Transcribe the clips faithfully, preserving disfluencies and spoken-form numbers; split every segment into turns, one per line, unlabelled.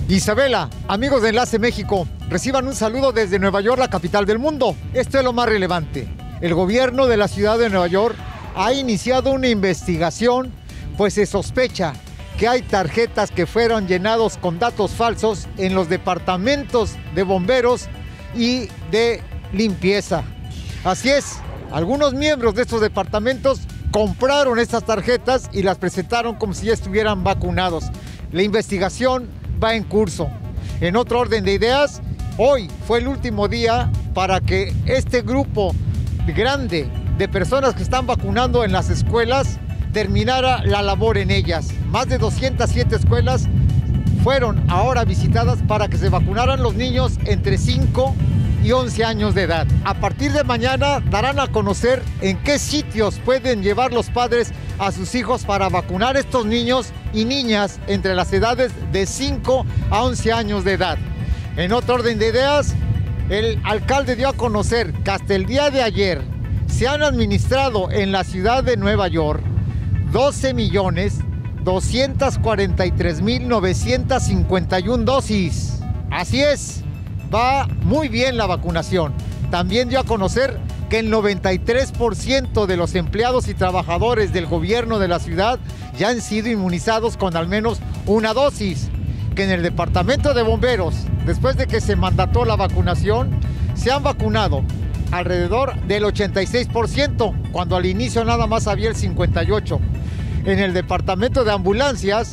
Isabela, amigos de Enlace México, reciban un saludo desde Nueva York, la capital del mundo. Esto es lo más relevante. El gobierno de la ciudad de Nueva York ha iniciado una investigación, pues se sospecha que hay tarjetas que fueron llenados con datos falsos en los departamentos de bomberos y de limpieza. Así es, algunos miembros de estos departamentos compraron estas tarjetas y las presentaron como si ya estuvieran vacunados. La investigación va en curso. En otro orden de ideas, hoy fue el último día para que este grupo grande de personas que están vacunando en las escuelas terminara la labor en ellas. Más de doscientas siete escuelas fueron ahora visitadas para que se vacunaran los niños entre cinco y once años de edad. A partir de mañana darán a conocer en qué sitios pueden llevar los padres a sus hijos para vacunar a estos niños y niñas entre las edades de cinco a once años de edad. En otro orden de ideas, el alcalde dio a conocer que hasta el día de ayer se han administrado en la ciudad de Nueva York doce millones doscientos cuarenta y tres mil novecientos cincuenta y una dosis. Así es, va muy bien la vacunación. También dio a conocer que el noventa y tres por ciento de los empleados y trabajadores del gobierno de la ciudad ya han sido inmunizados con al menos una dosis. Que en el departamento de bomberos, después de que se mandató la vacunación, se han vacunado alrededor del ochenta y seis por ciento, cuando al inicio nada más había el cincuenta y ocho por ciento. En el departamento de ambulancias,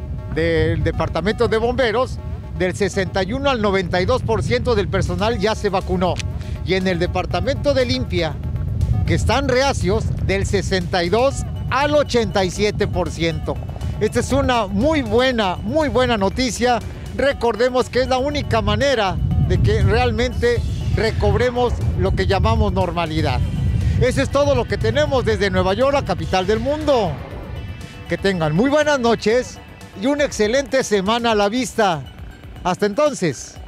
del departamento de bomberos, del sesenta y uno al noventa y dos por ciento del personal ya se vacunó. Y en el departamento de limpia, que están reacios, del sesenta y dos al ochenta y siete por ciento. Esta es una muy buena, muy buena noticia. Recordemos que es la única manera de que realmente recobremos lo que llamamos normalidad. Eso es todo lo que tenemos desde Nueva York, la capital del mundo. Que tengan muy buenas noches y una excelente semana a la vista. Hasta entonces.